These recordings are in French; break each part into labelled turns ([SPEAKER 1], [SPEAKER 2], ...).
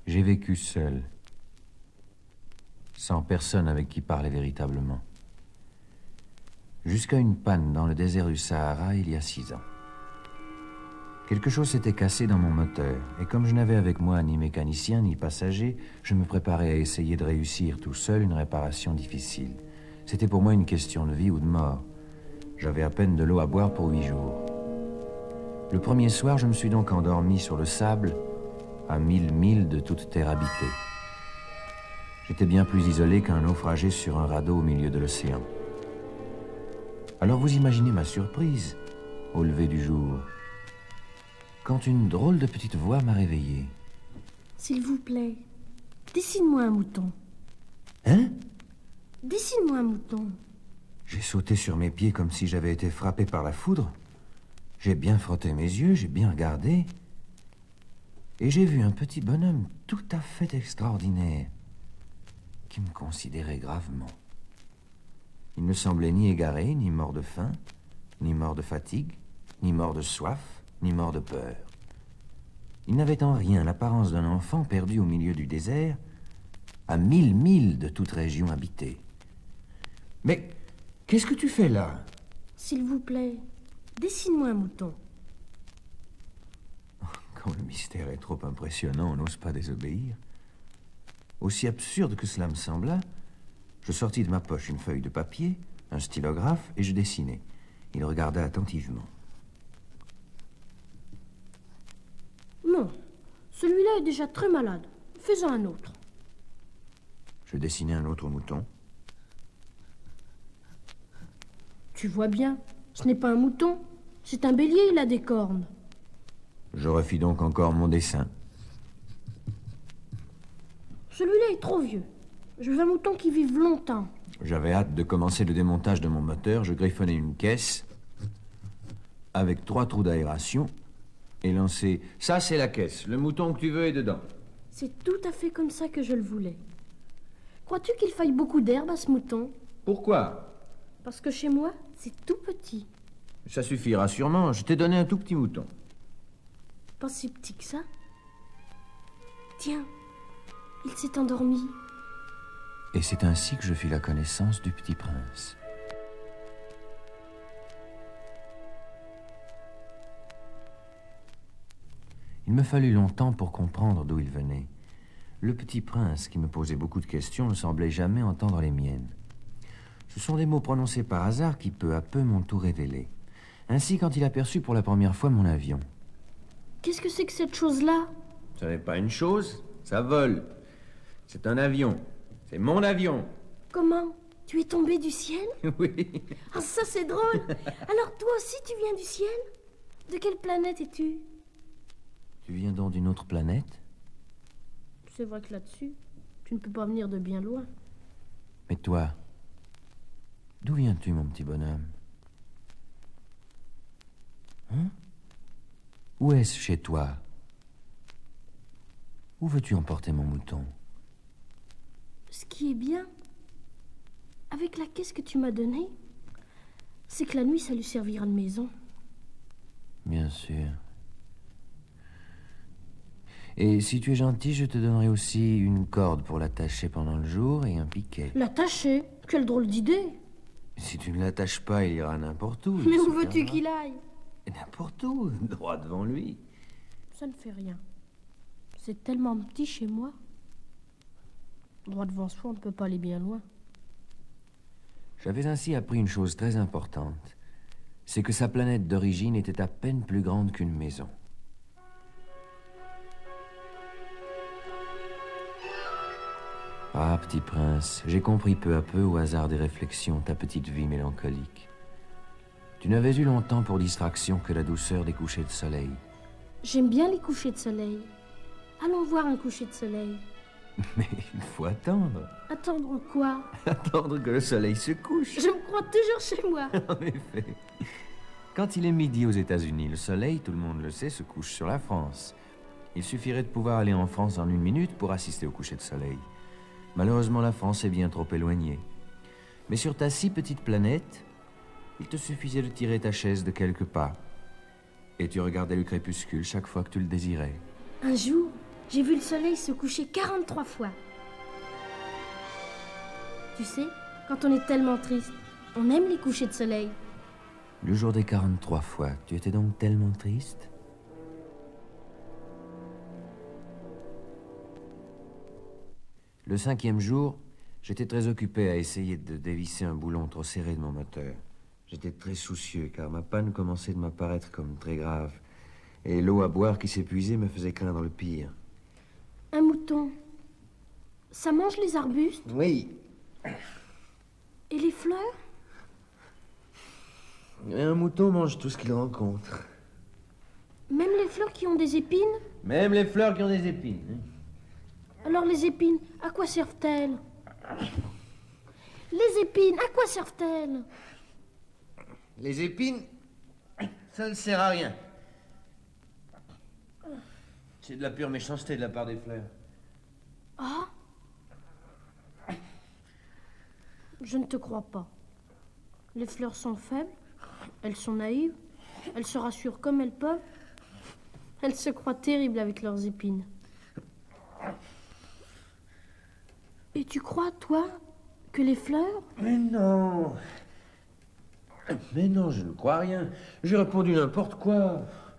[SPEAKER 1] J'ai vécu seul, sans personne avec qui parler véritablement. Jusqu'à une panne dans le désert du Sahara il y a 6 ans. Quelque chose s'était cassé dans mon moteur, et comme je n'avais avec moi ni mécanicien ni passager, je me préparais à essayer de réussir tout seul une réparation difficile. C'était pour moi une question de vie ou de mort. J'avais à peine de l'eau à boire pour 8 jours. Le premier soir, je me suis donc endormi sur le sable, à 1000 milles de toute terre habitée. J'étais bien plus isolé qu'un naufragé sur un radeau au milieu de l'océan. Alors vous imaginez ma surprise, au lever du jour, quand une drôle de petite voix m'a réveillé.
[SPEAKER 2] S'il vous plaît, dessine-moi un mouton.
[SPEAKER 1] Hein?
[SPEAKER 2] Dessine-moi un mouton.
[SPEAKER 1] J'ai sauté sur mes pieds comme si j'avais été frappé par la foudre. J'ai bien frotté mes yeux, j'ai bien regardé. Et j'ai vu un petit bonhomme tout à fait extraordinaire qui me considérait gravement. Il ne semblait ni égaré, ni mort de faim, ni mort de fatigue, ni mort de soif, ni mort de peur. Il n'avait en rien l'apparence d'un enfant perdu au milieu du désert, à 1000 milles de toute région habitée. Mais qu'est-ce que tu fais là?
[SPEAKER 2] S'il vous plaît, dessine-moi un mouton.
[SPEAKER 1] Quand le mystère est trop impressionnant, on n'ose pas désobéir. Aussi absurde que cela me sembla, je sortis de ma poche une feuille de papier, un stylographe, et je dessinai. Il regarda attentivement.
[SPEAKER 2] Non, celui-là est déjà très malade. Fais-en un autre.
[SPEAKER 1] Je dessinai un autre mouton.
[SPEAKER 2] Tu vois bien, ce n'est pas un mouton, c'est un bélier, il a des cornes.
[SPEAKER 1] Je refis donc encore mon dessin.
[SPEAKER 2] Celui-là est trop vieux. Je veux un mouton qui vive longtemps.
[SPEAKER 1] J'avais hâte de commencer le démontage de mon moteur. Je griffonnai une caisse avec 3 trous d'aération et lançai. Ça, c'est la caisse. Le mouton que tu veux est dedans.
[SPEAKER 2] C'est tout à fait comme ça que je le voulais. Crois-tu qu'il faille beaucoup d'herbe à ce mouton?
[SPEAKER 1] Pourquoi?
[SPEAKER 2] Parce que chez moi, c'est tout petit.
[SPEAKER 1] Ça suffira sûrement. Je t'ai donné un tout petit mouton.
[SPEAKER 2] Pas si petit que ça. Tiens, il s'est endormi.
[SPEAKER 1] Et c'est ainsi que je fis la connaissance du petit prince. Il me fallut longtemps pour comprendre d'où il venait. Le petit prince, qui me posait beaucoup de questions, ne semblait jamais entendre les miennes. Ce sont des mots prononcés par hasard qui, peu à peu, m'ont tout révélé. Ainsi, quand il aperçut pour la première fois mon avion.
[SPEAKER 2] Qu'est-ce que c'est que cette chose-là?
[SPEAKER 1] Ce n'est pas une chose, ça vole. C'est un avion. C'est mon avion.
[SPEAKER 2] Comment? Tu es tombé du ciel?
[SPEAKER 1] Oui.
[SPEAKER 2] Ah, ça c'est drôle. Alors toi aussi tu viens du ciel? De quelle planète es-tu?
[SPEAKER 1] Tu viens donc d'une autre planète?
[SPEAKER 2] C'est vrai que là-dessus, tu ne peux pas venir de bien loin.
[SPEAKER 1] Mais toi, d'où viens-tu, mon petit bonhomme? Hein? Où est-ce chez toi? Où veux-tu emporter mon mouton?
[SPEAKER 2] Ce qui est bien, avec la caisse que tu m'as donnée, c'est que la nuit, ça lui servira de maison.
[SPEAKER 1] Bien sûr. Et si tu es gentil, je te donnerai aussi une corde pour l'attacher pendant le jour et un piquet.
[SPEAKER 2] L'attacher? Quelle drôle d'idée!
[SPEAKER 1] Si tu ne l'attaches pas, il ira n'importe où.
[SPEAKER 2] Mais où veux-tu qu'il aille?
[SPEAKER 1] N'importe où, droit devant lui.
[SPEAKER 2] Ça ne fait rien. C'est tellement petit chez moi. Droit devant soi, on ne peut pas aller bien loin.
[SPEAKER 1] J'avais ainsi appris une chose très importante. C'est que sa planète d'origine était à peine plus grande qu'une maison. Ah, petit prince, j'ai compris peu à peu, au hasard des réflexions, ta petite vie mélancolique. Tu n'avais eu longtemps pour distraction que la douceur des couchers de soleil.
[SPEAKER 2] J'aime bien les couchers de soleil. Allons voir un coucher de soleil.
[SPEAKER 1] Mais il faut attendre.
[SPEAKER 2] Attendre quoi?
[SPEAKER 1] Attendre que le soleil se couche.
[SPEAKER 2] Je me crois toujours chez moi.
[SPEAKER 1] En effet. Quand il est midi aux États-Unis, le soleil, tout le monde le sait, se couche sur la France. Il suffirait de pouvoir aller en France en 1 minute pour assister au coucher de soleil. Malheureusement, la France est bien trop éloignée. Mais sur ta si petite planète, il te suffisait de tirer ta chaise de quelques pas. Et tu regardais le crépuscule chaque fois que tu le désirais.
[SPEAKER 2] Un jour, J'ai vu le soleil se coucher 43 fois. Tu sais, quand on est tellement triste, on aime les couchers de soleil.
[SPEAKER 1] Le jour des 43 fois, tu étais donc tellement triste? Le 5e jour, j'étais très occupé à essayer de dévisser un boulon trop serré de mon moteur. J'étais très soucieux, car ma panne commençait de m'apparaître comme très grave. Et l'eau à boire qui s'épuisait me faisait craindre le pire.
[SPEAKER 2] Un mouton, ça mange les arbustes?
[SPEAKER 1] Oui.
[SPEAKER 2] Et les fleurs?
[SPEAKER 1] Un mouton mange tout ce qu'il rencontre.
[SPEAKER 2] Même les fleurs qui ont des épines?
[SPEAKER 1] Même les fleurs qui ont des épines.
[SPEAKER 2] Alors les épines, à quoi servent-elles? Les épines, à quoi servent-elles?
[SPEAKER 1] Les épines, ça ne sert à rien. C'est de la pure méchanceté de la part des fleurs.
[SPEAKER 2] Ah? Je ne te crois pas. Les fleurs sont faibles, elles sont naïves, elles se rassurent comme elles peuvent. Elles se croient terribles avec leurs épines. Et tu crois, toi, que les fleurs...
[SPEAKER 1] Mais non. Mais non, je ne crois rien. J'ai répondu n'importe quoi.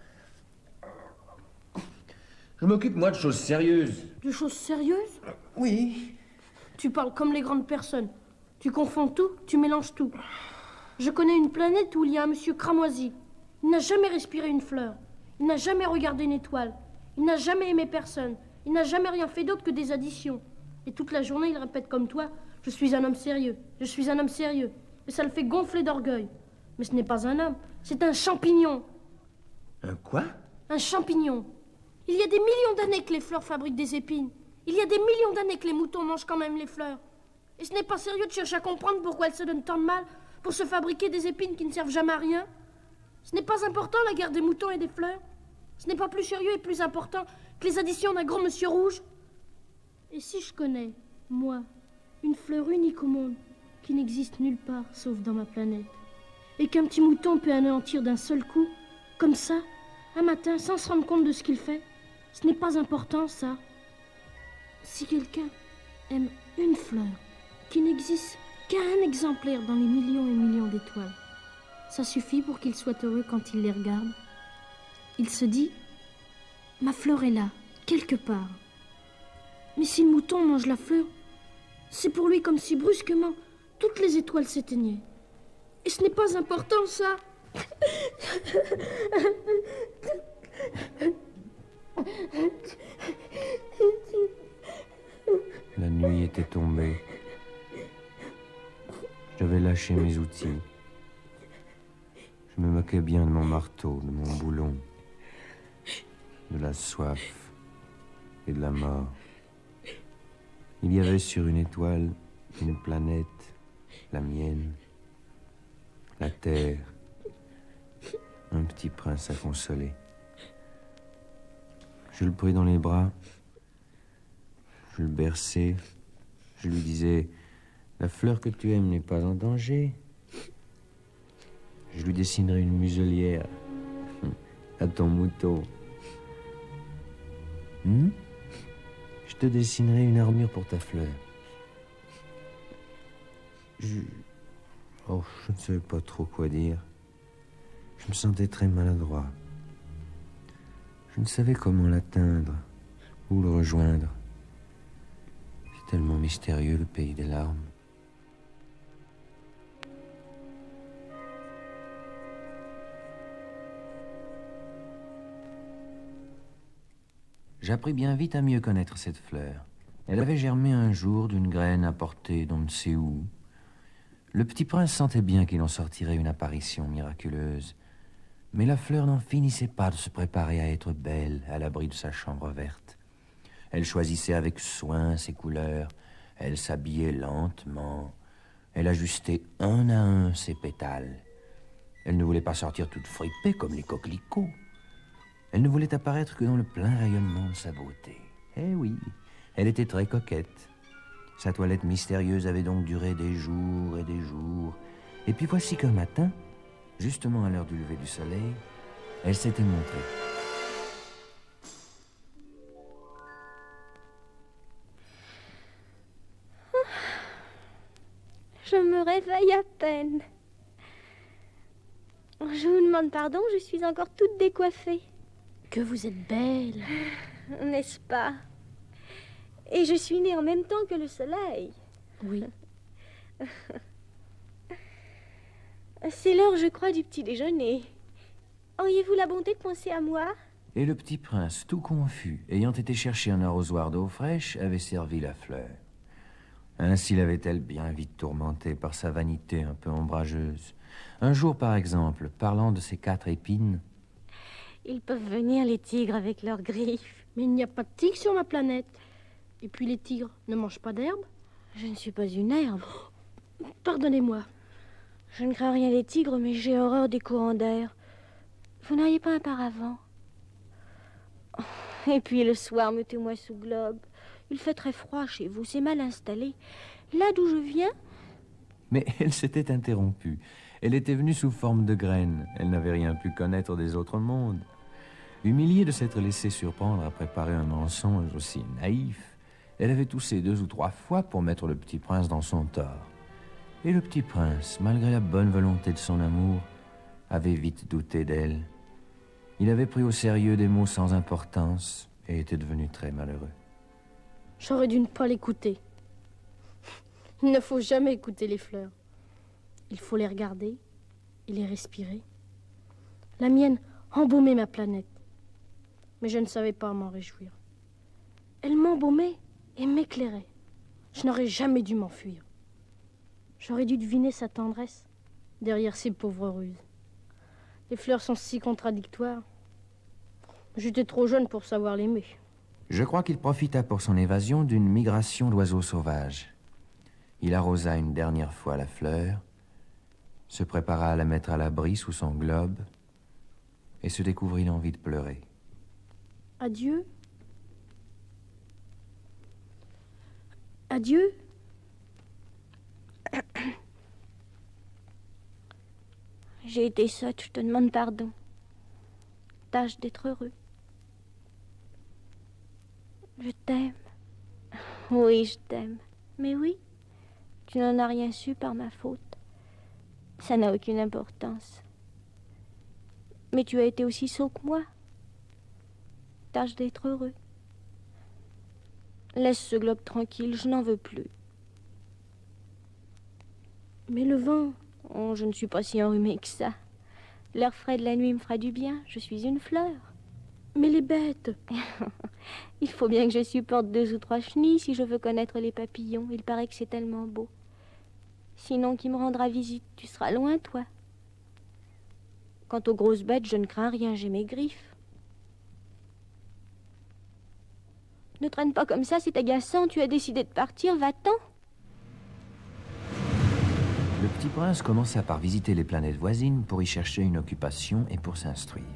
[SPEAKER 1] Je m'occupe, moi, de choses sérieuses.
[SPEAKER 2] De choses sérieuses?
[SPEAKER 1] Oui.
[SPEAKER 2] Tu parles comme les grandes personnes. Tu confonds tout, tu mélanges tout. Je connais une planète où il y a un monsieur cramoisi. Il n'a jamais respiré une fleur. Il n'a jamais regardé une étoile. Il n'a jamais aimé personne. Il n'a jamais rien fait d'autre que des additions. Et toute la journée, il répète comme toi, « Je suis un homme sérieux, je suis un homme sérieux. » Et ça le fait gonfler d'orgueil. Mais ce n'est pas un homme, c'est un champignon.
[SPEAKER 1] Un quoi?
[SPEAKER 2] Un champignon. Il y a des millions d'années que les fleurs fabriquent des épines. Il y a des millions d'années que les moutons mangent quand même les fleurs. Et ce n'est pas sérieux de chercher à comprendre pourquoi elles se donnent tant de mal pour se fabriquer des épines qui ne servent jamais à rien. Ce n'est pas important, la guerre des moutons et des fleurs. Ce n'est pas plus sérieux et plus important que les additions d'un grand monsieur rouge. Et si je connais, moi, une fleur unique au monde qui n'existe nulle part sauf dans ma planète, et qu'un petit mouton peut anéantir d'un seul coup, comme ça, un matin, sans se rendre compte de ce qu'il fait, ce n'est pas important, ça. Si quelqu'un aime une fleur qui n'existe qu'un exemplaire dans les millions et millions d'étoiles, ça suffit pour qu'il soit heureux quand il les regarde. Il se dit, ma fleur est là, quelque part. Mais si le mouton mange la fleur, c'est pour lui comme si brusquement toutes les étoiles s'éteignaient. Et ce n'est pas important, ça.
[SPEAKER 1] La nuit était tombée. J'avais lâché mes outils. Je me moquais bien de mon marteau, de mon boulon, de la soif et de la mort. Il y avait sur une étoile une planète, la mienne, la terre, un petit prince à consoler. Je le pris dans les bras, je le berçai, je lui disais, la fleur que tu aimes n'est pas en danger. Je lui dessinerai une muselière à ton mouton. Je te dessinerai une armure pour ta fleur. Je ne savais pas trop quoi dire. Je me sentais très maladroit. Je ne savais comment l'atteindre, ou le rejoindre. C'est tellement mystérieux, le pays des larmes. J'appris bien vite à mieux connaître cette fleur. Elle avait germé un jour d'une graine apportée d'on ne sait où. Le petit prince sentait bien qu'il en sortirait une apparition miraculeuse. Mais la fleur n'en finissait pas de se préparer à être belle à l'abri de sa chambre verte. Elle choisissait avec soin ses couleurs, elle s'habillait lentement, elle ajustait un à un ses pétales. Elle ne voulait pas sortir toute fripée comme les coquelicots. Elle ne voulait apparaître que dans le plein rayonnement de sa beauté. Eh oui, elle était très coquette. Sa toilette mystérieuse avait donc duré des jours et des jours. Et puis voici qu'un matin, justement à l'heure du lever du soleil, elle s'était montrée.
[SPEAKER 3] Je me réveille à peine. Je vous demande pardon, je suis encore toute décoiffée.
[SPEAKER 2] Que vous êtes belle.
[SPEAKER 3] N'est-ce pas? Et je suis née en même temps que le soleil.
[SPEAKER 2] Oui.
[SPEAKER 3] C'est l'heure, je crois, du petit déjeuner. Auriez-vous la bonté de penser à moi?
[SPEAKER 1] Et le petit prince, tout confus, ayant été chercher un arrosoir d'eau fraîche, avait servi la fleur. Ainsi l'avait-elle bien vite tourmentée par sa vanité un peu ombrageuse. Un jour, par exemple, parlant de ses 4 épines...
[SPEAKER 3] Ils peuvent venir, les tigres, avec leurs griffes.
[SPEAKER 2] Mais il n'y a pas de tigres sur ma planète. Et puis les tigres ne mangent pas d'herbe.
[SPEAKER 3] Je ne suis pas une herbe.
[SPEAKER 2] Pardonnez-moi.
[SPEAKER 3] Je ne crains rien des tigres, mais j'ai horreur des courants d'air. Vous n'auriez pas un paravent? Et puis le soir, mettez-moi sous globe. Il fait très froid chez vous, c'est mal installé. Là d'où je viens...
[SPEAKER 1] Mais elle s'était interrompue. Elle était venue sous forme de graine. Elle n'avait rien pu connaître des autres mondes. Humiliée de s'être laissée surprendre à préparer un mensonge aussi naïf, elle avait toussé 2 ou 3 fois pour mettre le petit prince dans son tort. Et le petit prince, malgré la bonne volonté de son amour, avait vite douté d'elle. Il avait pris au sérieux des mots sans importance et était devenu très malheureux.
[SPEAKER 2] J'aurais dû ne pas l'écouter. Il ne faut jamais écouter les fleurs. Il faut les regarder et les respirer. La mienne embaumait ma planète. Mais je ne savais pas m'en réjouir. Elle m'embaumait et m'éclairait. Je n'aurais jamais dû m'enfuir. J'aurais dû deviner sa tendresse derrière ces pauvres ruses. Les fleurs sont si contradictoires. J'étais trop jeune pour savoir l'aimer.
[SPEAKER 1] Je crois qu'il profita pour son évasion d'une migration d'oiseaux sauvages. Il arrosa une dernière fois la fleur, se prépara à la mettre à l'abri sous son globe et se découvrit l'envie de pleurer.
[SPEAKER 2] Adieu. Adieu.
[SPEAKER 3] J'ai été sotte, je te demande pardon. Tâche d'être heureux. Je t'aime. Oui, je t'aime. Mais oui, tu n'en as rien su par ma faute. Ça n'a aucune importance. Mais tu as été aussi sot que moi. Tâche d'être heureux. Laisse ce globe tranquille, je n'en veux plus.
[SPEAKER 2] Mais le vent...
[SPEAKER 3] Oh, je ne suis pas si enrhumée que ça. L'air frais de la nuit me fera du bien. Je suis une fleur.
[SPEAKER 2] Mais les bêtes...
[SPEAKER 3] Il faut bien que je supporte 2 ou 3 chenilles si je veux connaître les papillons. Il paraît que c'est tellement beau. Sinon, qui me rendra visite? Tu seras loin, toi. Quant aux grosses bêtes, je ne crains rien, j'ai mes griffes. Ne traîne pas comme ça, c'est agaçant. Tu as décidé de partir, va-t'en.
[SPEAKER 1] Le petit prince commença par visiter les planètes voisines pour y chercher une occupation et pour s'instruire.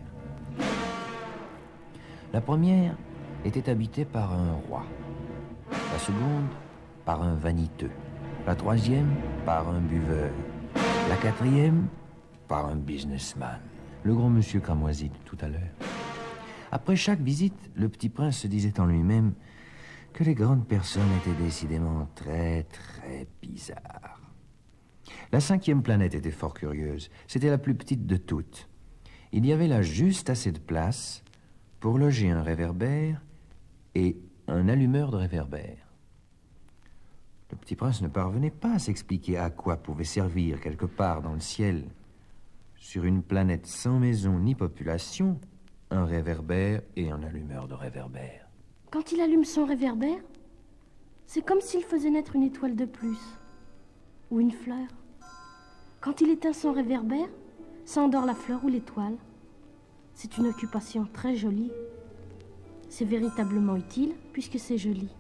[SPEAKER 1] La première était habitée par un roi, la seconde par un vaniteux, la troisième par un buveur, la quatrième par un businessman, le gros monsieur cramoisi de tout à l'heure. Après chaque visite, le petit prince se disait en lui-même que les grandes personnes étaient décidément très bizarres. La 5e planète était fort curieuse. C'était la plus petite de toutes. Il y avait là juste assez de place pour loger un réverbère et un allumeur de réverbère. Le petit prince ne parvenait pas à s'expliquer à quoi pouvait servir quelque part dans le ciel, sur une planète sans maison ni population, un réverbère et un allumeur de réverbère.
[SPEAKER 2] Quand il allume son réverbère, c'est comme s'il faisait naître une étoile de plus, ou une fleur. Quand il éteint son réverbère, ça endort la fleur ou l'étoile. C'est une occupation très jolie. C'est véritablement utile, puisque c'est joli.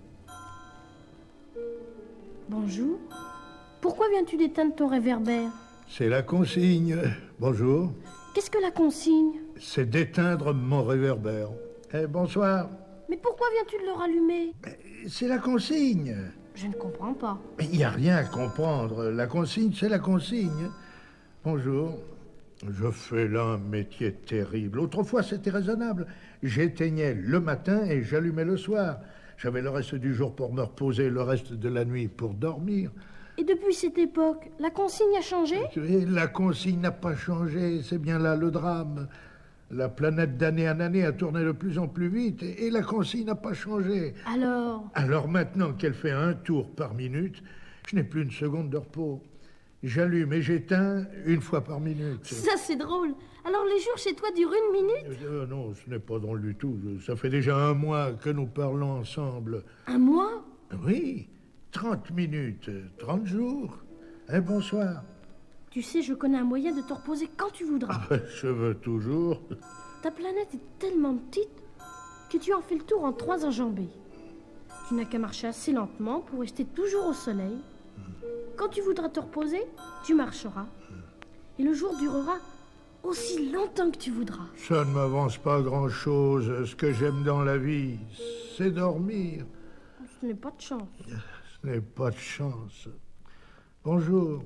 [SPEAKER 2] Bonjour. Pourquoi viens-tu d'éteindre ton réverbère?
[SPEAKER 4] C'est la consigne. Bonjour.
[SPEAKER 2] Qu'est-ce que la consigne?
[SPEAKER 4] C'est d'éteindre mon réverbère. Bonsoir.
[SPEAKER 2] Mais pourquoi viens-tu de le rallumer?
[SPEAKER 4] C'est la consigne.
[SPEAKER 2] Je ne comprends pas.
[SPEAKER 4] Il n'y a rien à comprendre. La consigne, c'est la consigne. Bonjour. Je fais là un métier terrible. Autrefois, c'était raisonnable. J'éteignais le matin et j'allumais le soir. J'avais le reste du jour pour me reposer, le reste de la nuit pour dormir.
[SPEAKER 2] Et depuis cette époque, la consigne a changé?
[SPEAKER 4] Et la consigne n'a pas changé, c'est bien là le drame. La planète d'année en année a tourné de plus en plus vite et la consigne n'a pas changé. Alors maintenant qu'elle fait un tour par minute, je n'ai plus une seconde de repos. J'allume et j'éteins une fois par minute.
[SPEAKER 2] Ça, c'est drôle. Alors les jours chez toi durent une minute?
[SPEAKER 4] Non, ce n'est pas drôle du tout. Ça fait déjà un mois que nous parlons ensemble.
[SPEAKER 2] Un mois?
[SPEAKER 4] Oui, 30 minutes, 30 jours. Et bonsoir.
[SPEAKER 2] Tu sais, je connais un moyen de te reposer quand tu voudras.
[SPEAKER 4] Je veux toujours.
[SPEAKER 2] Ta planète est tellement petite que tu en fais le tour en 3 enjambées. Tu n'as qu'à marcher assez lentement pour rester toujours au soleil. Quand tu voudras te reposer, tu marcheras. Et le jour durera aussi longtemps que tu voudras.
[SPEAKER 4] Ça ne m'avance pas grand-chose. Ce que j'aime dans la vie, c'est dormir.
[SPEAKER 2] Ce n'est pas de chance.
[SPEAKER 4] Ce n'est pas de chance. Bonjour.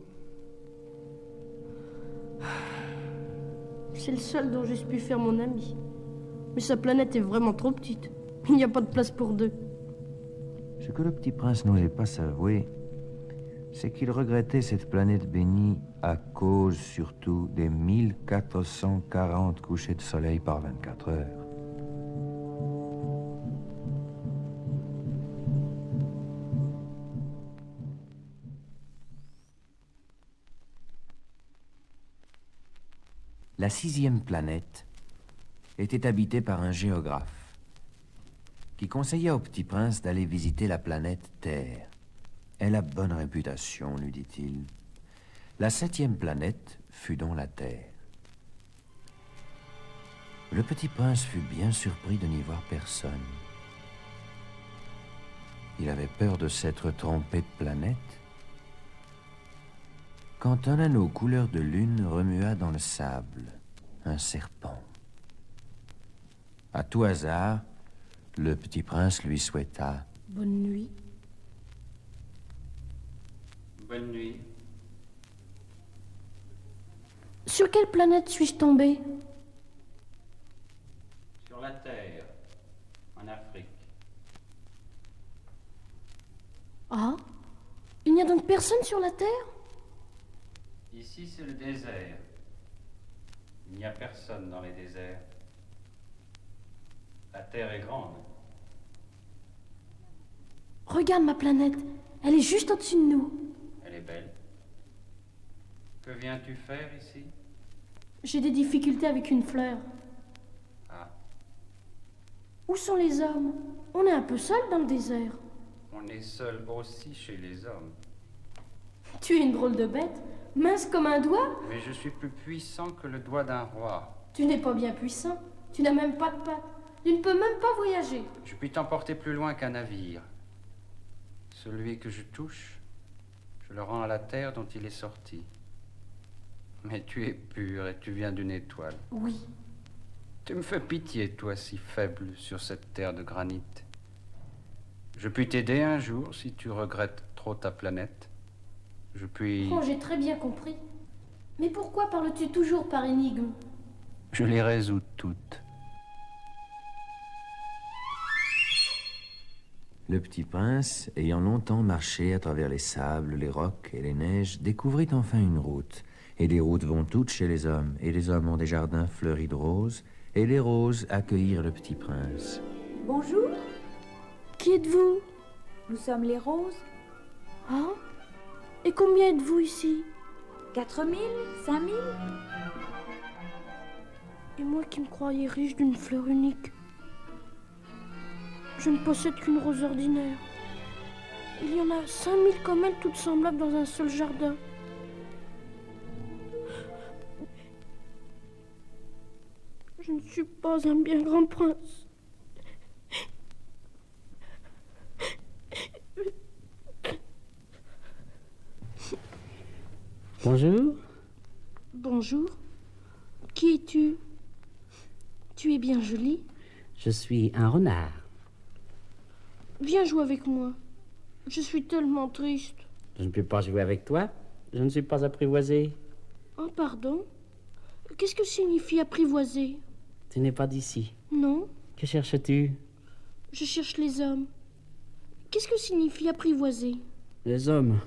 [SPEAKER 2] C'est le seul dont j'ai pu faire mon ami. Mais sa planète est vraiment trop petite. Il n'y a pas de place pour 2.
[SPEAKER 1] Ce que le petit prince n'osait pas s'avouer, c'est qu'il regrettait cette planète bénie à cause surtout des 1440 couchers de soleil par 24 heures. La 6e planète était habitée par un géographe qui conseilla au petit prince d'aller visiter la planète Terre. Elle a bonne réputation, lui dit-il. La 7e planète fut donc la Terre. Le petit prince fut bien surpris de n'y voir personne. Il avait peur de s'être trompé de planète quand un anneau couleur de lune remua dans le sable un serpent. À tout hasard, le petit prince lui souhaita
[SPEAKER 2] bonne nuit.
[SPEAKER 5] Bonne nuit.
[SPEAKER 2] Sur quelle planète suis-je tombé?
[SPEAKER 5] Sur la Terre, en Afrique.
[SPEAKER 2] Ah, il n'y a donc personne sur la Terre?
[SPEAKER 5] Ici, c'est le désert. Il n'y a personne dans les déserts. La Terre est grande.
[SPEAKER 2] Regarde ma planète, elle est juste au-dessus de nous.
[SPEAKER 5] Elle est belle. Que viens-tu faire ici?
[SPEAKER 2] J'ai des difficultés avec une fleur.
[SPEAKER 5] Ah,
[SPEAKER 2] Où sont les hommes? On est un peu seul dans le désert.
[SPEAKER 5] on est seul aussi chez les hommes.
[SPEAKER 2] Tu es une drôle de bête, mince comme un doigt.
[SPEAKER 5] Mais je suis plus puissant que le doigt d'un roi.
[SPEAKER 2] Tu n'es pas bien puissant, tu n'as même pas de pattes. Tu ne peux même pas voyager.
[SPEAKER 5] Je puis t'emporter plus loin qu'un navire. Celui que je touche, je le rends à la terre dont il est sorti. Mais tu es pur et tu viens d'une étoile.
[SPEAKER 2] Oui.
[SPEAKER 5] Tu me fais pitié, toi, si faible sur cette terre de granit. Je puis t'aider un jour si tu regrettes trop ta planète. Je puis...
[SPEAKER 2] Oh, j'ai très bien compris. Mais pourquoi parles-tu toujours par énigme?
[SPEAKER 5] Je les résous toutes.
[SPEAKER 1] Le petit prince, ayant longtemps marché à travers les sables, les rocs et les neiges, découvrit enfin une route. Et les routes vont toutes chez les hommes, et les hommes ont des jardins fleuris de roses, et les roses accueillirent le petit prince.
[SPEAKER 6] Bonjour,
[SPEAKER 2] Qui êtes-vous?
[SPEAKER 6] nous sommes les roses.
[SPEAKER 2] Ah? Et combien êtes-vous ici?
[SPEAKER 6] 4000, 5000.
[SPEAKER 2] Et moi qui me croyais riche d'une fleur unique. Je ne possède qu'une rose ordinaire. Il y en a 5000 comme elle, toutes semblables dans un seul jardin. Je ne suis pas un bien grand prince.
[SPEAKER 7] Bonjour.
[SPEAKER 2] Bonjour. Qui es-tu? Tu es bien jolie.
[SPEAKER 7] Je suis un renard.
[SPEAKER 2] Viens jouer avec moi. Je suis tellement triste.
[SPEAKER 7] Je ne peux pas jouer avec toi. Je ne suis pas apprivoisé.
[SPEAKER 2] Oh, pardon. Qu'est-ce que signifie apprivoiser?
[SPEAKER 7] Tu n'es pas d'ici.
[SPEAKER 2] Non,
[SPEAKER 7] Que cherches-tu?
[SPEAKER 2] je cherche les hommes. Qu'est-ce que signifie apprivoiser?
[SPEAKER 7] Les hommes.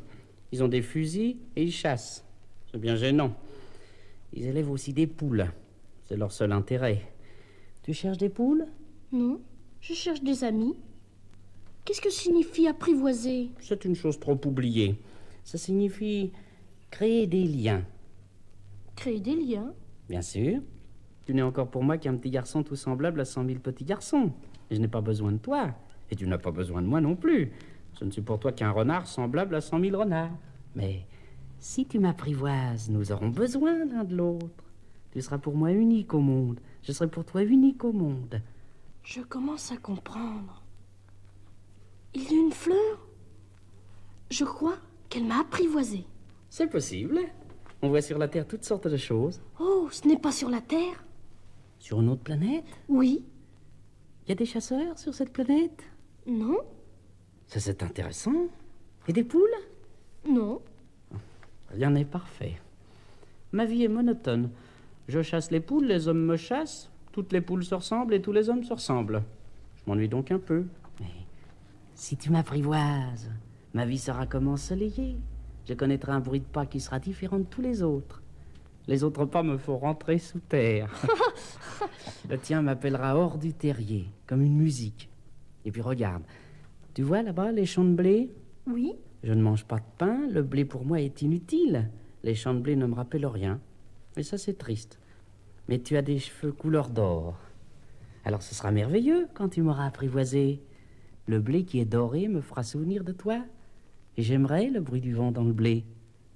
[SPEAKER 7] Ils ont des fusils et ils chassent. C'est bien gênant. Ils élèvent aussi des poules. C'est leur seul intérêt. Tu cherches des poules?
[SPEAKER 2] Non, je cherche des amis. Qu'est-ce que signifie apprivoiser?
[SPEAKER 7] C'est une chose trop oubliée. Ça signifie créer des liens.
[SPEAKER 2] Créer des liens?
[SPEAKER 7] Bien sûr. Tu n'es encore pour moi qu'un petit garçon tout semblable à 100 000 petits garçons. Et je n'ai pas besoin de toi. Et tu n'as pas besoin de moi non plus. Je ne suis pour toi qu'un renard semblable à 100 000 renards. Mais si tu m'apprivoises, nous aurons besoin l'un de l'autre. Tu seras pour moi unique au monde. Je serai pour toi unique au monde.
[SPEAKER 2] Je commence à comprendre. Il y a une fleur? Je crois qu'elle m'a apprivoisée.
[SPEAKER 7] C'est possible. On voit sur la Terre toutes sortes de choses.
[SPEAKER 2] Oh, ce n'est pas sur la Terre?
[SPEAKER 7] Sur une autre planète?
[SPEAKER 2] Oui.
[SPEAKER 7] Il y a des chasseurs sur cette planète?
[SPEAKER 2] Non.
[SPEAKER 7] Ça, c'est intéressant. Et des poules?
[SPEAKER 2] Non.
[SPEAKER 7] Rien n'est parfait. Ma vie est monotone. Je chasse les poules, les hommes me chassent. Toutes les poules se ressemblent et tous les hommes se ressemblent. Je m'ennuie donc un peu. Mais si tu m'apprivoises, ma vie sera comme ensoleillée. Je connaîtrai un bruit de pas qui sera différent de tous les autres. Les autres pas me font rentrer sous terre. Le tien m'appellera hors du terrier, comme une musique. Et puis regarde, tu vois là-bas les champs de blé?
[SPEAKER 2] Oui.
[SPEAKER 7] Je ne mange pas de pain, le blé pour moi est inutile. Les champs de blé ne me rappellent rien. Et ça, c'est triste. Mais tu as des cheveux couleur d'or. Alors ce sera merveilleux quand tu m'auras apprivoisé. Le blé qui est doré me fera souvenir de toi. Et j'aimerais le bruit du vent dans le blé.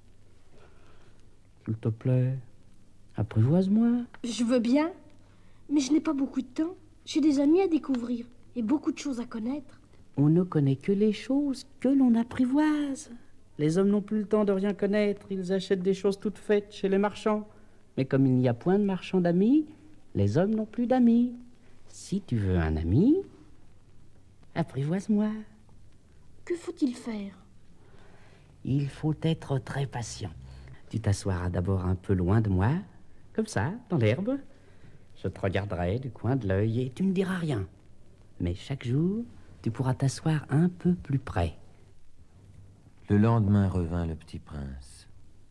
[SPEAKER 7] S'il te plaît, apprivoise-moi.
[SPEAKER 2] Je veux bien, mais je n'ai pas beaucoup de temps. J'ai des amis à découvrir et beaucoup de choses à connaître.
[SPEAKER 7] On ne connaît que les choses que l'on apprivoise. Les hommes n'ont plus le temps de rien connaître. Ils achètent des choses toutes faites chez les marchands. Mais comme il n'y a point de marchands d'amis, les hommes n'ont plus d'amis. Si tu veux un ami, apprivoise-moi.
[SPEAKER 2] Que faut-il faire?
[SPEAKER 7] Il faut être très patient. Tu t'assoiras d'abord un peu loin de moi, comme ça, dans l'herbe. Je te regarderai du coin de l'œil et tu ne diras rien. Mais chaque jour, tu pourras t'asseoir un peu plus près.
[SPEAKER 1] Le lendemain revint le petit prince.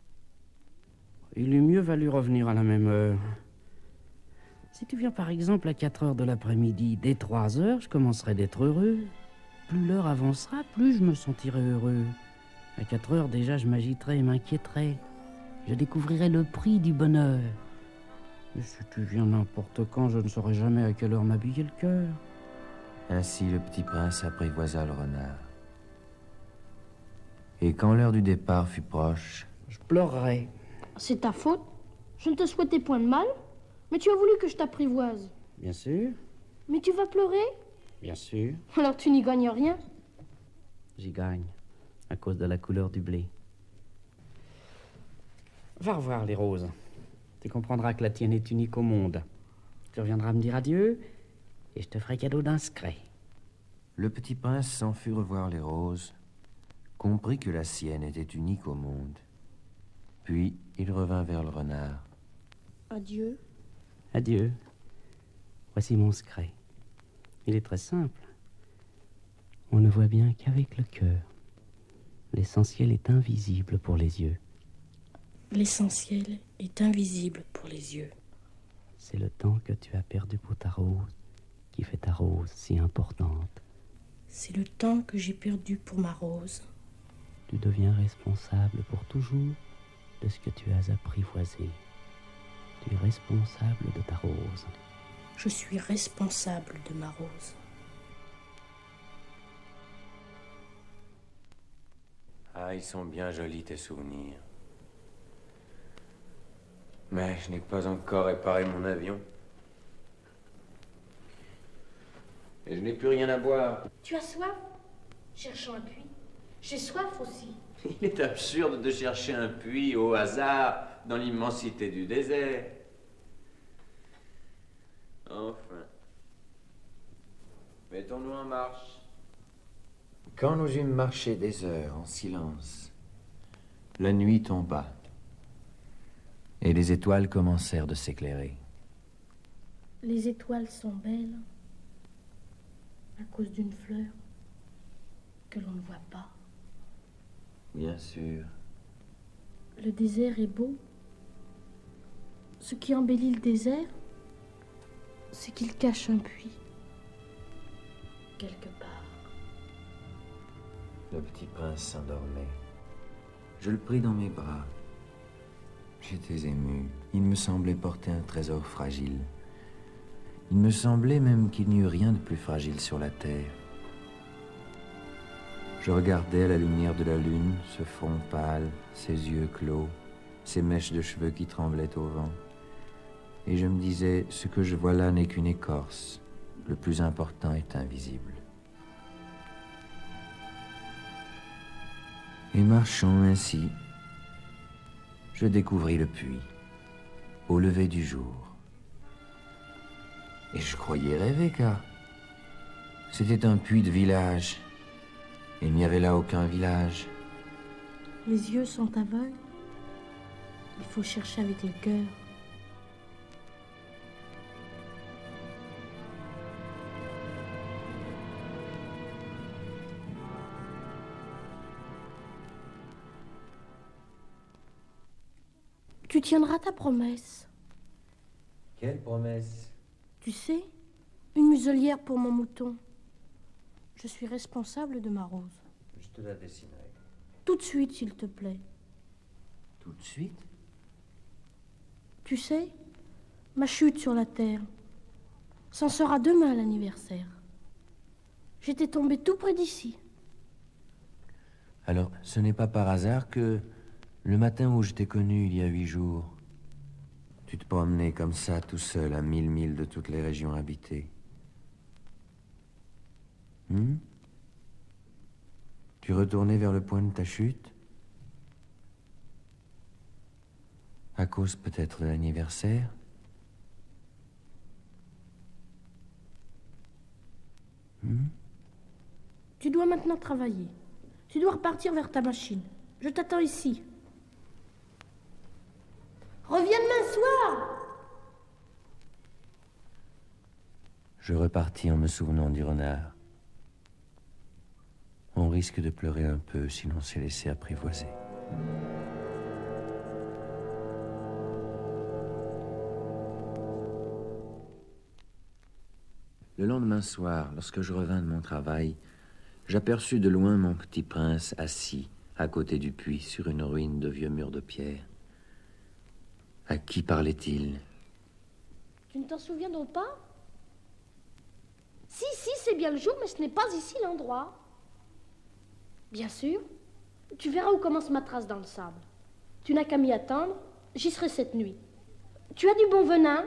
[SPEAKER 7] Il eût mieux valu revenir à la même heure. Si tu viens par exemple à 4 heures de l'après-midi, dès 3 heures, je commencerai d'être heureux. Plus l'heure avancera, plus je me sentirai heureux. À 4 heures déjà, je m'agiterai et m'inquiéterai. Je découvrirai le prix du bonheur. Mais si tu viens n'importe quand, je ne saurai jamais à quelle heure m'habiller le cœur.
[SPEAKER 1] Ainsi le petit prince apprivoisa le renard. Et quand l'heure du départ fut proche,
[SPEAKER 7] je pleurerai.
[SPEAKER 2] C'est ta faute. Je ne te souhaitais point de mal, mais tu as voulu que je t'apprivoise.
[SPEAKER 7] Bien sûr.
[SPEAKER 2] Mais tu vas pleurer?
[SPEAKER 7] Bien sûr.
[SPEAKER 2] Alors tu n'y gagnes rien.
[SPEAKER 7] J'y gagne, à cause de la couleur du blé. Va revoir les roses. Tu comprendras que la tienne est unique au monde. Tu reviendras me dire adieu, et je te ferai cadeau d'un secret.
[SPEAKER 1] Le petit prince s'en fut revoir les roses, comprit que la sienne était unique au monde. Puis il revint vers le renard.
[SPEAKER 2] Adieu.
[SPEAKER 7] Adieu. Voici mon secret. Il est très simple. On ne voit bien qu'avec le cœur. L'essentiel est invisible pour les yeux.
[SPEAKER 2] L'essentiel est invisible pour les yeux.
[SPEAKER 7] C'est le temps que tu as perdu pour ta rose qui fait ta rose si importante.
[SPEAKER 2] C'est le temps que j'ai perdu pour ma rose.
[SPEAKER 7] Tu deviens responsable pour toujours de ce que tu as apprivoisé. Tu es responsable de ta rose.
[SPEAKER 2] Je suis responsable de ma rose.
[SPEAKER 1] Ah, ils sont bien jolis, tes souvenirs. Mais je n'ai pas encore réparé mon avion. Et je n'ai plus rien à boire.
[SPEAKER 2] Tu as soif? Cherchons un puits. J'ai soif aussi.
[SPEAKER 1] Il est absurde de chercher un puits au hasard dans l'immensité du désert. Enfin. Mettons-nous en marche. Quand nous eûmes marché des heures en silence, la nuit tomba et les étoiles commencèrent de s'éclairer.
[SPEAKER 2] Les étoiles sont belles à cause d'une fleur que l'on ne voit pas.
[SPEAKER 1] Bien sûr.
[SPEAKER 2] Le désert est beau. Ce qui embellit le désert, c'est qu'il cache un puits. Quelque part.
[SPEAKER 1] Le petit prince s'endormait. Je le pris dans mes bras. J'étais ému. Il me semblait porter un trésor fragile. Il me semblait même qu'il n'y eut rien de plus fragile sur la terre. Je regardais à la lumière de la lune, ce front pâle, ses yeux clos, ses mèches de cheveux qui tremblaient au vent. Et je me disais, ce que je vois là n'est qu'une écorce. Le plus important est invisible. Et marchant ainsi, je découvris le puits, au lever du jour. Et je croyais rêver, car c'était un puits de village. Et il n'y avait là aucun village.
[SPEAKER 2] Les yeux sont aveugles. Il faut chercher avec le cœur. Tu tiendras ta promesse.
[SPEAKER 1] Quelle promesse?
[SPEAKER 2] Tu sais, une muselière pour mon mouton. Je suis responsable de ma rose.
[SPEAKER 1] Je te la dessinerai.
[SPEAKER 2] Tout de suite, s'il te plaît.
[SPEAKER 1] Tout de suite?
[SPEAKER 2] Tu sais, ma chute sur la terre, c'en sera demain l'anniversaire. J'étais tombée tout près d'ici.
[SPEAKER 1] Alors, ce n'est pas par hasard que, le matin où je t'ai connu il y a 8 jours, tu te promenais comme ça, tout seul, à 1000 milles de toutes les régions habitées. Tu retournais vers le point de ta chute? À cause peut-être de l'anniversaire?
[SPEAKER 2] Tu dois maintenant travailler. Tu dois repartir vers ta machine. Je t'attends ici. Reviens demain soir!
[SPEAKER 1] Je repartis en me souvenant du renard. On risque de pleurer un peu si l'on s'est laissé apprivoiser. Le lendemain soir, lorsque je revins de mon travail, j'aperçus de loin mon petit prince assis à côté du puits sur une ruine de vieux murs de pierre. À qui parlait-il?
[SPEAKER 2] Tu ne t'en souviens donc pas? Si, c'est bien le jour, mais ce n'est pas ici l'endroit. Bien sûr. Tu verras où commence ma trace dans le sable. Tu n'as qu'à m'y attendre, j'y serai cette nuit. Tu as du bon venin?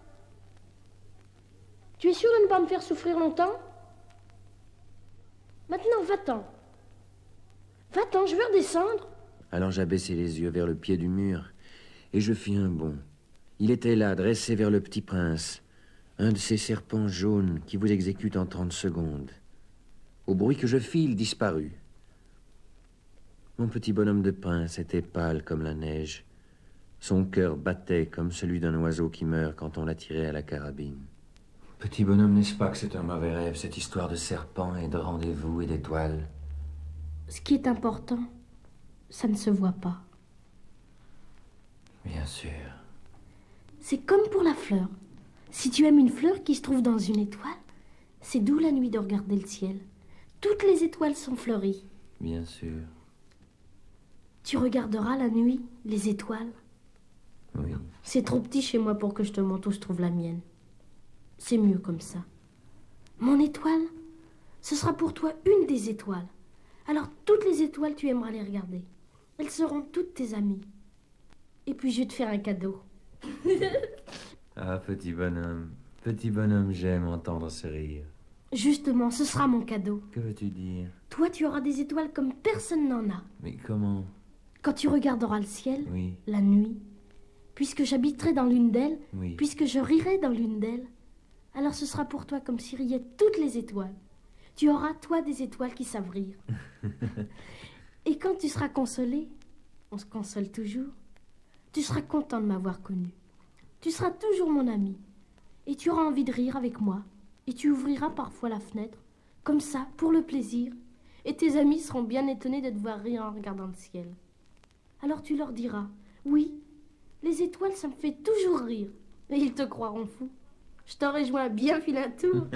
[SPEAKER 2] Tu es sûr de ne pas me faire souffrir longtemps? Maintenant, va-t'en. Va-t'en, je veux redescendre.
[SPEAKER 1] Alors j'abaissai les yeux vers le pied du mur, et je fis un bond. Il était là, dressé vers le petit prince, un de ces serpents jaunes qui vous exécutent en 30 secondes. Au bruit que je fis, il disparut. Mon petit bonhomme de prince était pâle comme la neige. Son cœur battait comme celui d'un oiseau qui meurt quand on l'a tiré à la carabine. Petit bonhomme, n'est-ce pas que c'est un mauvais rêve, cette histoire de serpents et de rendez-vous et d'étoiles?
[SPEAKER 2] Ce qui est important, ça ne se voit pas.
[SPEAKER 1] Bien sûr.
[SPEAKER 2] C'est comme pour la fleur. Si tu aimes une fleur qui se trouve dans une étoile, c'est doux la nuit de regarder le ciel. Toutes les étoiles sont fleuries.
[SPEAKER 1] Bien sûr.
[SPEAKER 2] Tu regarderas la nuit, les étoiles.
[SPEAKER 1] Oui.
[SPEAKER 2] C'est trop petit chez moi pour que je te montre où se trouve la mienne. C'est mieux comme ça. Mon étoile, ce sera pour toi une des étoiles. Alors toutes les étoiles, tu aimeras les regarder. Elles seront toutes tes amies. Et puis je vais te faire un cadeau.
[SPEAKER 1] Ah, petit bonhomme, j'aime entendre ce rire.
[SPEAKER 2] Justement, ce sera mon cadeau.
[SPEAKER 1] Que veux-tu dire?
[SPEAKER 2] Toi, tu auras des étoiles comme personne n'en a.
[SPEAKER 1] Mais comment?
[SPEAKER 2] Quand tu regarderas le ciel,
[SPEAKER 1] Oui.
[SPEAKER 2] la nuit, puisque j'habiterai dans l'une d'elles,
[SPEAKER 1] Oui.
[SPEAKER 2] puisque je rirai dans l'une d'elles, alors ce sera pour toi comme si riaient toutes les étoiles. Tu auras, toi, des étoiles qui savent rire. Et quand tu seras consolé, on se console toujours, tu seras content de m'avoir connu. Tu seras toujours mon ami. Et tu auras envie de rire avec moi. Et tu ouvriras parfois la fenêtre, comme ça, pour le plaisir. Et tes amis seront bien étonnés de te voir rire en regardant le ciel. Alors tu leur diras, oui, les étoiles, ça me fait toujours rire. Et ils te croiront fou. Je t'aurais joué un bien vilain tour.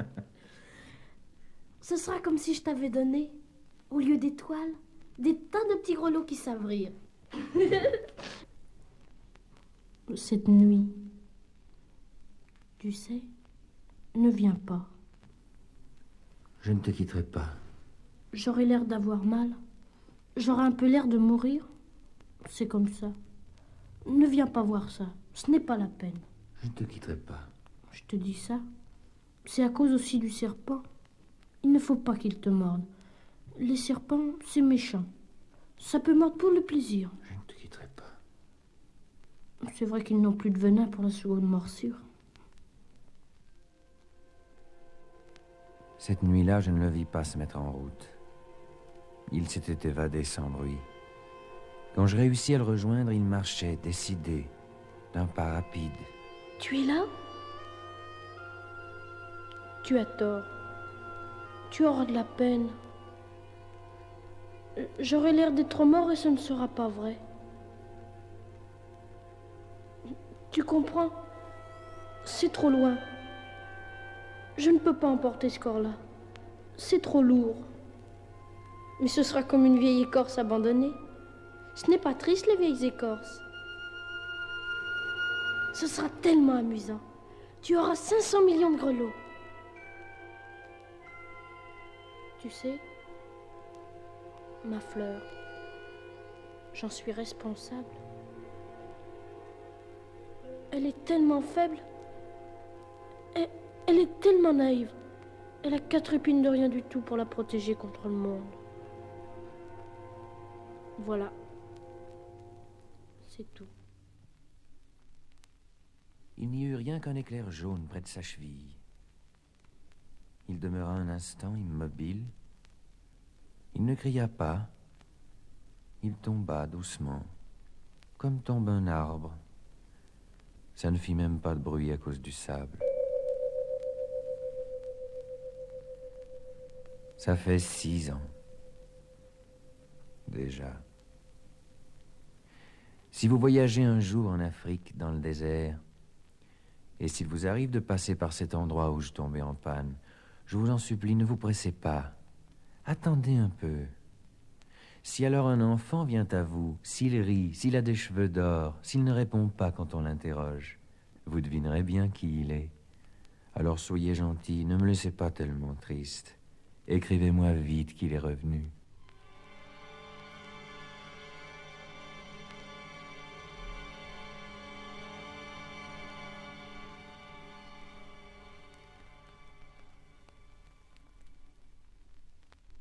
[SPEAKER 2] Ce sera comme si je t'avais donné, au lieu d'étoiles, des tas de petits grelots qui savent rire. Cette nuit, tu sais, ne viens pas.
[SPEAKER 1] Je ne te quitterai pas.
[SPEAKER 2] J'aurai l'air d'avoir mal. J'aurai un peu l'air de mourir. C'est comme ça. Ne viens pas voir ça. Ce n'est pas la peine.
[SPEAKER 1] Je ne te quitterai pas.
[SPEAKER 2] Je te dis ça. C'est à cause aussi du serpent. Il ne faut pas qu'il te morde. Les serpents, c'est méchant. Ça peut mordre pour le plaisir.
[SPEAKER 1] Je ne te quitterai pas.
[SPEAKER 2] C'est vrai qu'ils n'ont plus de venin pour la seconde morsure.
[SPEAKER 1] Cette nuit-là, je ne le vis pas se mettre en route. Il s'était évadé sans bruit. Quand je réussis à le rejoindre, il marchait, décidé, d'un pas rapide.
[SPEAKER 2] Tu es là? Tu as tort. Tu auras de la peine. J'aurai l'air d'être mort et ce ne sera pas vrai. Tu comprends? C'est trop loin. Je ne peux pas emporter ce corps-là. C'est trop lourd. Mais ce sera comme une vieille écorce abandonnée. Ce n'est pas triste, les vieilles écorces. Ce sera tellement amusant. Tu auras 500 millions de grelots. Tu sais, ma fleur, j'en suis responsable. Elle est tellement faible. Elle est tellement naïve. Elle a 4 épines de rien du tout pour la protéger contre le monde. Voilà. C'est tout.
[SPEAKER 1] Il n'y eut rien qu'un éclair jaune près de sa cheville. Il demeura un instant immobile. Il ne cria pas. Il tomba doucement, comme tombe un arbre. Ça ne fit même pas de bruit à cause du sable. Ça fait 6 ans. Déjà. Si vous voyagez un jour en Afrique, dans le désert, et s'il vous arrive de passer par cet endroit où je tombais en panne, je vous en supplie, ne vous pressez pas. Attendez un peu. Si alors un enfant vient à vous, s'il rit, s'il a des cheveux d'or, s'il ne répond pas quand on l'interroge, vous devinerez bien qui il est. Alors soyez gentil, ne me laissez pas tellement triste. Écrivez-moi vite qu'il est revenu.